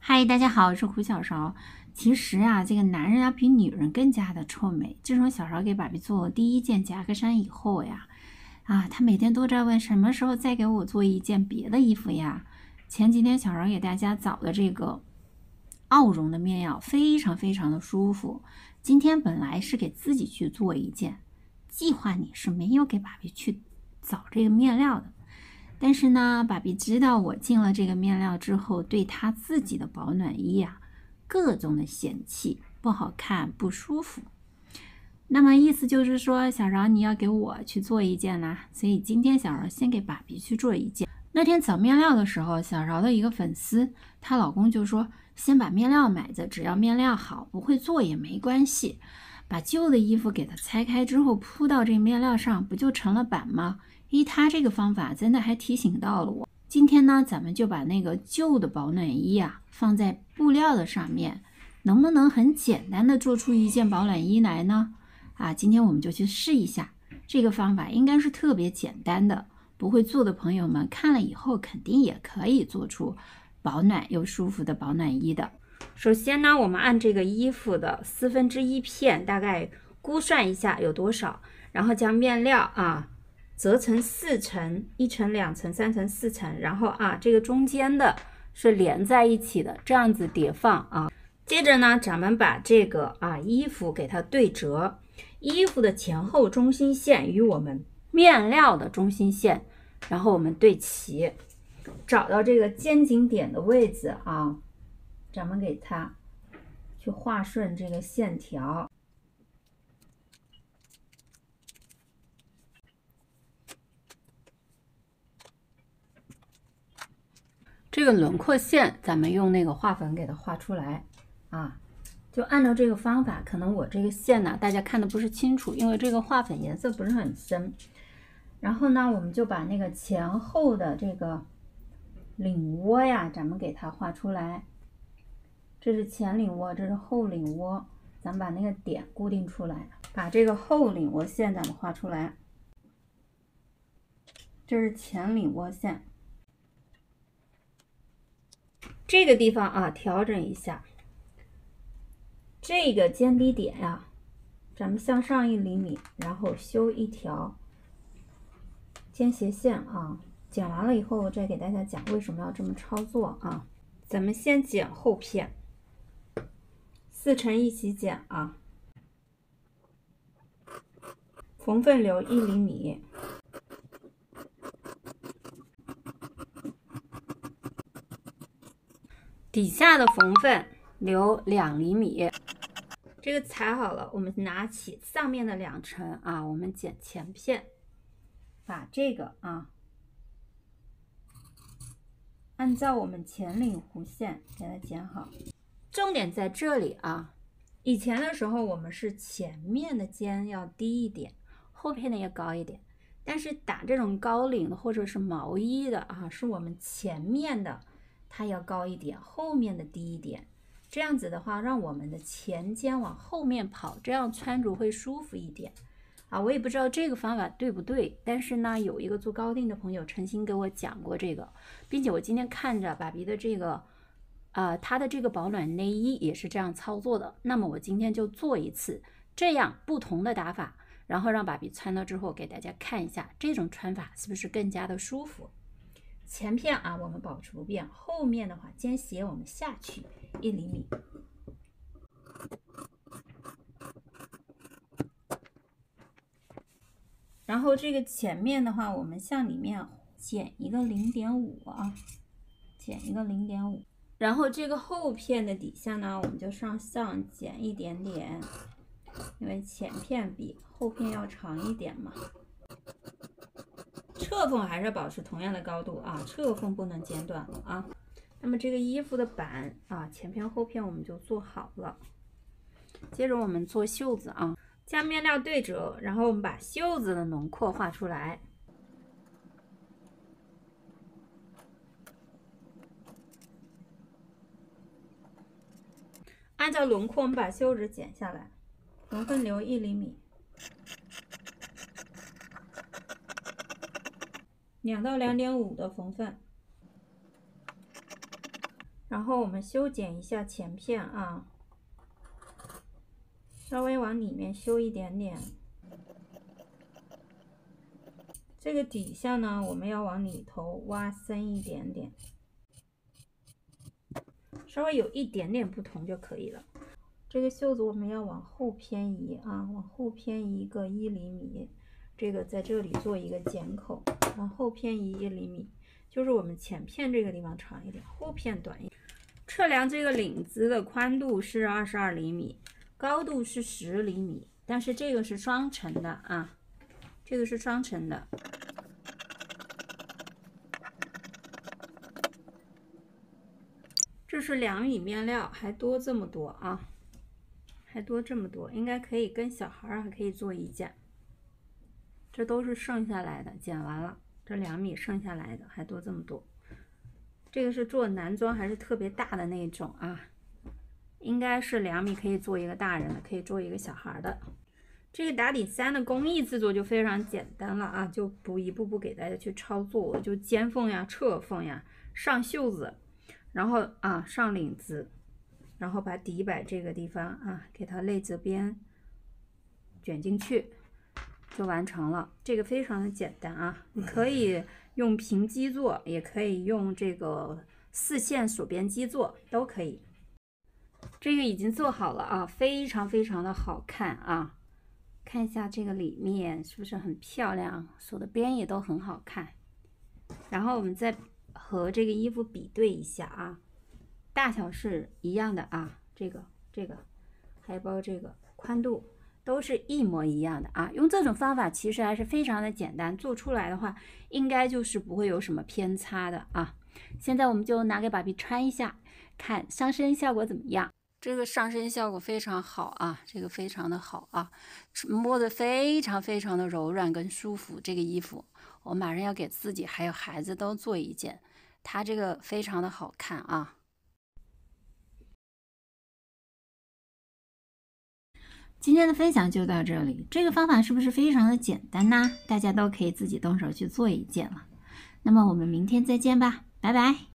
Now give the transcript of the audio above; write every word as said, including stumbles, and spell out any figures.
嗨，大家好，我是胡小勺。其实啊，这个男人啊比女人更加的臭美。自从小勺给爸比做第一件夹克衫以后呀，啊，他每天都在问什么时候再给我做一件别的衣服呀。前几天小勺给大家找的这个澳绒的面料非常非常的舒服。今天本来是给自己去做一件，计划里是没有给爸比去找这个面料的。但是呢，爸比知道我进了这个面料之后，对他自己的保暖衣啊，各种的嫌弃，不好看，不舒服。那么意思就是说，小勺你要给我去做一件啦，所以今天小勺先给爸比去做一件。那天找面料的时候，小勺的一个粉丝，她老公就说，先把面料买着，只要面料好，不会做也没关系。把旧的衣服给它拆开之后铺到这个面料上，不就成了板吗？咦，他这个方法真的还提醒到了我。今天呢，咱们就把那个旧的保暖衣啊放在布料的上面，能不能很简单的做出一件保暖衣来呢？啊，今天我们就去试一下。这个方法应该是特别简单的，不会做的朋友们看了以后肯定也可以做出保暖又舒服的保暖衣的。首先呢，我们按这个衣服的四分之一片，大概估算一下有多少，然后将面料啊折成四层，一层、两层、三层、四层，然后啊，这个中间的是连在一起的，这样子叠放啊。接着呢，咱们把这个啊衣服给它对折，衣服的前后中心线与我们面料的中心线，然后我们对齐，找到这个肩颈点的位置啊，咱们给它去画顺这个线条。这个轮廓线咱们用那个画粉给它画出来啊，就按照这个方法。可能我这个线呢大家看的不是清楚，因为这个画粉颜色不是很深。然后呢，我们就把那个前后的这个领窝呀，咱们给它画出来。这是前领窝，这是后领窝，咱们把那个点固定出来，把这个后领窝线咱们画出来。这是前领窝线。这个地方啊，调整一下，这个肩低点呀、啊，咱们向上一厘米，然后修一条肩斜线啊。剪完了以后，我再给大家讲为什么要这么操作啊。咱们先剪后片，四层一起剪啊，缝缝留一厘米。底下的缝缝留两厘米，这个裁好了，我们拿起上面的两层啊，我们剪前片，把这个啊，按照我们前领弧线给它剪好。重点在这里啊，以前的时候我们是前面的肩要低一点，后片的要高一点，但是打这种高领的或者是毛衣的啊，是我们前面的它要高一点，后面的低一点，这样子的话让我们的前肩往后面跑，这样穿着会舒服一点啊。我也不知道这个方法对不对，但是呢，有一个做高定的朋友诚心给我讲过这个，并且我今天看着爸比的这个呃，他的这个保暖内衣也是这样操作的，那么我今天就做一次这样不同的打法，然后让爸比穿了之后给大家看一下这种穿法是不是更加的舒服。前片啊，我们保持不变，后面的话肩斜我们下去一厘米。然后这个前面的话，我们向里面减一个零点五啊，减一个零点五。然后这个后片的底下呢，我们就上上减一点点，因为前片比后片要长一点嘛。侧缝还是保持同样的高度啊，侧缝不能剪短了啊。那么这个衣服的版啊，前片后片我们就做好了。接着我们做袖子啊，将面料对折，然后我们把袖子的轮廓画出来。按照轮廓，我们把袖子剪下来，缝缝留一厘米。两到两点五的缝缝， 然后我们修剪一下前片啊，稍微往里面修一点点。这个底下呢，我们要往里头挖深一点点，稍微有一点点不同就可以了。这个袖子我们要往后偏移啊，往后偏移一个一厘米，这个在这里做一个剪口，往后偏移一厘米，就是我们前片这个地方长一点，后片短一点。测量这个领子的宽度是二十二厘米，高度是十厘米，但是这个是双层的啊，这个是双层的。这是两米面料，还多这么多啊，还多这么多，应该可以跟小孩还可以做一件。这都是剩下来的，剪完了，这两米剩下来的还多这么多。这个是做男装还是特别大的那种啊？应该是两米可以做一个大人的，可以做一个小孩的。这个打底衫的工艺制作就非常简单了啊，就不一步步给大家去操作，我就尖缝呀、侧缝呀、上袖子，然后啊上领子，然后把底摆这个地方啊，给它内侧边卷进去，就完成了。这个非常的简单啊，你可以用平机做，也可以用这个四线锁边机做，都可以。这个已经做好了啊，非常非常的好看啊！看一下这个里面是不是很漂亮，锁的边也都很好看。然后我们再和这个衣服比对一下啊，大小是一样的啊，这个这个还包这个宽度都是一模一样的啊。用这种方法其实还是非常的简单，做出来的话应该就是不会有什么偏差的啊。现在我们就拿给爸比穿一下，看上身效果怎么样。这个上身效果非常好啊，这个非常的好啊，摸着非常非常的柔软跟舒服。这个衣服我马上要给自己还有孩子都做一件，它这个非常的好看啊。今天的分享就到这里，这个方法是不是非常的简单呢？大家都可以自己动手去做一件了。那么我们明天再见吧，拜拜。